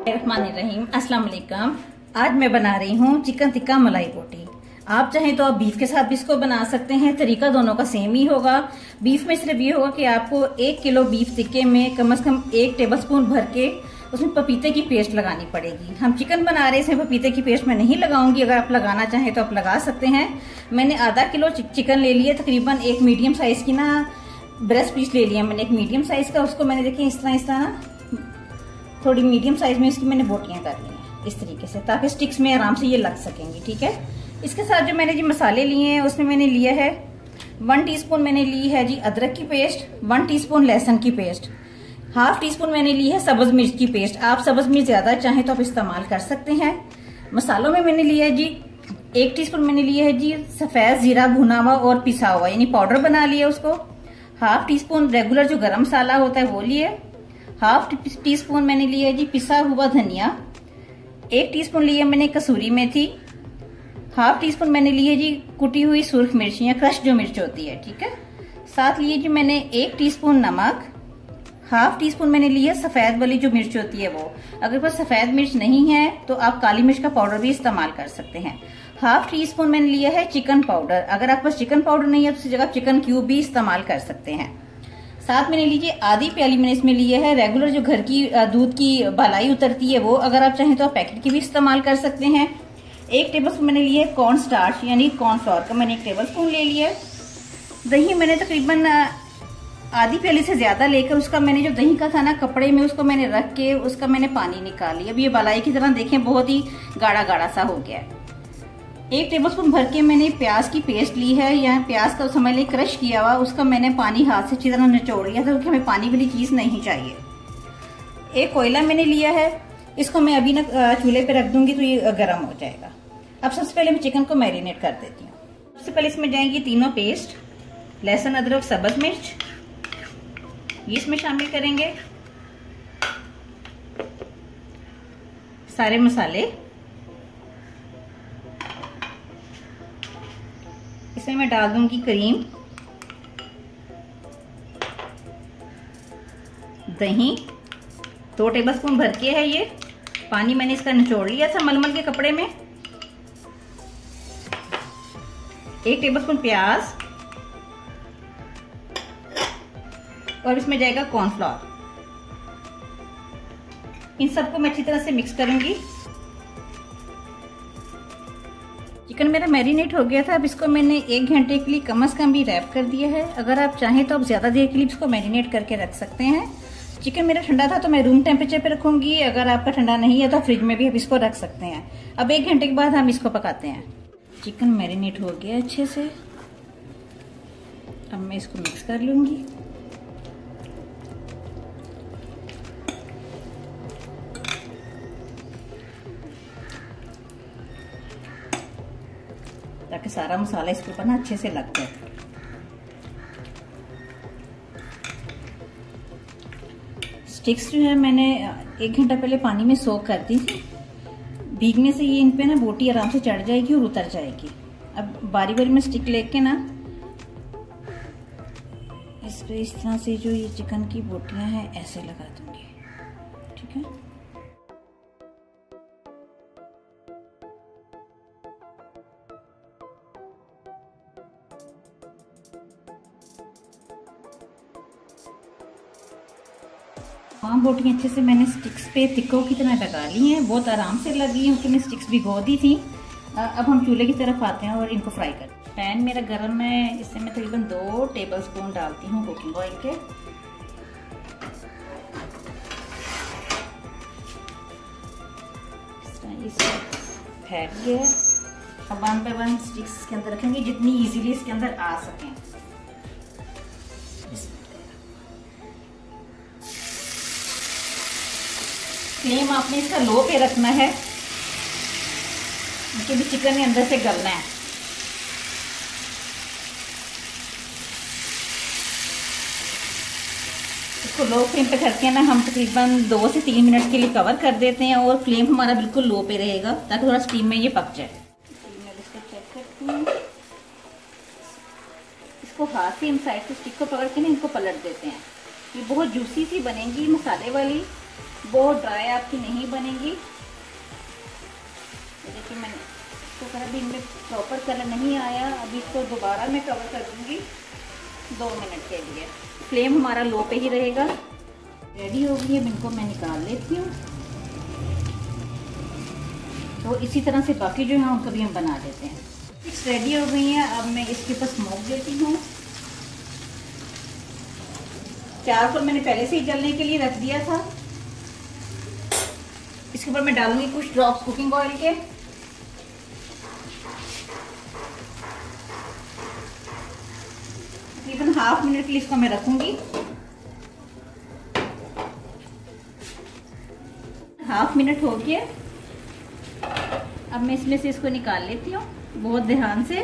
रहीम अस्सलाम वालेकुम। आज मैं बना रही हूँ चिकन टिक्का मलाई बोटी। आप चाहें तो आप बीफ के साथ भी इसको बना सकते हैं। तरीका दोनों का सेम ही होगा। बीफ में सिर्फ ये होगा कि आपको 1 किलो बीफ टिक्के में कम से कम 1 टेबलस्पून भर के उसमें पपीते की पेस्ट लगानी पड़ेगी। हम चिकन बना रहे हैं, इसमें पपीते की पेस्ट मैं नहीं लगाऊंगी। अगर आप लगाना चाहें तो आप लगा सकते हैं। मैंने आधा किलो चिकन ले लिया, तकरीबन एक मीडियम साइज की ना ब्रेस्ट पीस ले लिया मैंने, एक मीडियम साइज का। उसको मैंने देखिए इस तरह ना थोड़ी मीडियम साइज में इसकी मैंने बोटियां कर ली हैं इस तरीके से, ताकि स्टिक्स में आराम से ये लग सकेंगी। ठीक है। इसके साथ जो मैंने जी मसाले लिए हैं उसमें मैंने लिया है 1 टीस्पून मैंने ली है जी अदरक की पेस्ट, 1 टीस्पून लहसुन की पेस्ट, ½ टीस्पून मैंने ली है सब्ज मिर्च की पेस्ट। आप सब्ज मिर्च ज्यादा चाहें तो आप इस्तेमाल कर सकते हैं। मसालों में मैंने लिया है जी 1 टीस्पून मैंने लिया है जी सफेद जीरा भुना हुआ और पिसा हुआ, यानी पाउडर बना लिया उसको। ½ टीस्पून रेगुलर जो गरम मसाला होता है वो लिए। ½ टीस्पून मैंने लिया है जी पिसा हुआ धनिया। 1 टीस्पून लिया मैंने कसूरी मेथी। ½ टीस्पून मैंने ली है जी कुटी हुई सुर्ख मिर्च या क्रश जो मिर्च होती है। ठीक है। साथ लिए जी मैंने 1 टीस्पून नमक। ½ टीस्पून मैंने ली है सफेद वाली जो मिर्च होती है वो। अगर कोई सफेद मिर्च नहीं है तो आप काली मिर्च का पाउडर भी इस्तेमाल कर सकते हैं। ½ टीस्पून मैंने लिया है चिकन पाउडर। अगर आपके पास चिकन पाउडर नहीं है तो उसकी जगह चिकन क्यूब भी इस्तेमाल कर सकते हैं। साथ मैंने लीजिए आधी प्याली मैंने इसमें लिया है रेगुलर जो घर की दूध की मलाई उतरती है वो। अगर आप चाहें तो आप पैकेट की भी इस्तेमाल कर सकते हैं। 1 टेबलस्पून मैंने लिया है कॉर्न स्टार्च यानी कॉर्नफ्लोर का मैंने 1 टेबलस्पून ले लिया। दही मैंने तकरीबन आधी प्याली से ज्यादा लेकर उसका मैंने जो दही का था ना कपड़े में उसको मैंने रख के उसका मैंने पानी निकाल लिया। अब ये मलाई की तरह देखें बहुत ही गाढ़ा गाढ़ा सा हो गया है। 1 टेबलस्पून भर के मैंने प्याज की पेस्ट ली है, या प्याज का समझ लें क्रश किया हुआ, उसका मैंने पानी हाथ से अच्छी तरह निचोड़ लिया था क्योंकि हमें पानी वाली चीज नहीं चाहिए। 1 कोयला मैंने लिया है, इसको मैं अभी ना चूल्हे पे रख दूंगी तो ये गर्म हो जाएगा। अब सबसे पहले मैं चिकन को मैरिनेट कर देती हूँ। सबसे पहले इसमें जाएंगी तीनों पेस्ट, लहसुन अदरक सब्ज मिर्च, ये इसमें शामिल करेंगे। सारे मसाले इसमें मैं डाल दूंगी क्रीम, दही 2 टेबलस्पून भर के है ये। पानी मैंने इसका निचोड़ लिया था मलमल के कपड़े में। 1 टेबलस्पून प्याज और इसमें जाएगा कॉर्नफ्लोर। इन सबको मैं अच्छी तरह से मिक्स करूंगी। चिकन मेरा मैरिनेट हो गया था। अब इसको मैंने 1 घंटे के लिए कम से कम भी रैप कर दिया है। अगर आप चाहें तो आप ज्यादा देर के लिए इसको मैरिनेट करके रख सकते हैं। चिकन मेरा ठंडा था तो मैं रूम टेम्परेचर पे रखूंगी। अगर आपका ठंडा नहीं है तो फ्रिज में भी आप इसको रख सकते हैं। अब 1 घंटे के बाद हम इसको पकाते हैं। चिकन मैरिनेट हो गया अच्छे से। अब मैं इसको मिक्स कर लूंगी। ताकि सारा मसाला इसके ऊपर ना अच्छे से लग जाए। स्टिक्स जो है मैंने 1 घंटा पहले पानी में सोक कर दी थी। भीगने से ये इन पे ना बोटी आराम से चढ़ जाएगी और उतर जाएगी। अब बारी बारी में स्टिक लेके ना इस पे इस तरह से जो ये चिकन की बोटियां हैं ऐसे लगा दूंगी। ठीक है। तमाम बोटियां अच्छे से मैंने स्टिक्स पे तिक्कों की तरह लगा ली हैं। बहुत आराम से लगी हैं क्योंकि मैं स्टिक्स भिगो दी थी। अब हम चूल्हे की तरफ आते हैं और इनको फ्राई करते हैं। पैन मेरा गर्म है, इससे मैं तकरीबन 2 टेबलस्पून डालती हूँ कुकिंग ऑयल के। इससे फैट गया। अब 1 बाय 1 स्टिक्स के अंदर रखेंगे जितनी इजीली इसके अंदर आ सकें। फ्लेम आपने इसका लो पे रखना है क्योंकि भी चिकन ने अंदर से गलना है। इसको लो फ्लेम पे करके ना हम तकरीबन 2 से 3 मिनट के लिए कवर कर देते हैं और फ्लेम हमारा बिल्कुल लो पे रहेगा ताकि थोड़ा स्टीम में ये पक जाए। इसको चेक करते हैं। इसको हाथ से इन साइड से स्टिक को पकड़ के ना इनको पलट देते हैं। ये बहुत जूसी सी बनेगी मसाले वाली, बहुत ड्राई आपकी नहीं बनेगी। देखिए मैंने इसको करा, भी इनमें प्रॉपर कलर नहीं आया। अभी इसको दोबारा मैं कवर कर दूंगी 2 मिनट के लिए। फ्लेम हमारा लो पे ही रहेगा। रेडी हो गई है, इनको मैं निकाल लेती हूँ। तो इसी तरह से बाकी जो है उनको भी हम बना लेते हैं। स्टिक्स रेडी हो गई हैं। अब मैं इसके ऊपर स्मोक देती हूँ। चार को मैंने पहले से ही जलने के लिए रख दिया था। इसके ऊपर मैं डालूंगी कुछ ड्रॉप्स कुकिंग ऑयल के। तकरीबन हाफ मिनट के लिए इसको मैं रखूंगी। हाफ मिनट हो गया। अब मैं इसमें से इसको निकाल लेती हूँ बहुत ध्यान से,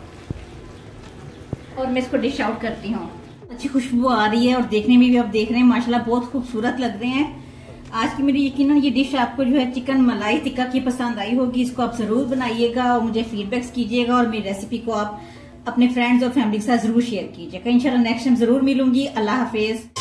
और मैं इसको डिश आउट करती हूँ। अच्छी खुशबू आ रही है और देखने में भी आप देख रहे हैं माशाल्लाह बहुत खूबसूरत लग रहे हैं। आज की मेरी यकीनन ये डिश आपको जो है चिकन मलाई टिक्का की पसंद आई होगी। इसको आप जरूर बनाइएगा और मुझे फीडबैक्स कीजिएगा, और मेरी रेसिपी को आप अपने फ्रेंड्स और फैमिली के साथ जरूर शेयर कीजिएगा। इंशाल्लाह नेक्स्ट टाइम जरूर मिलूंगी। अल्लाह हाफिज।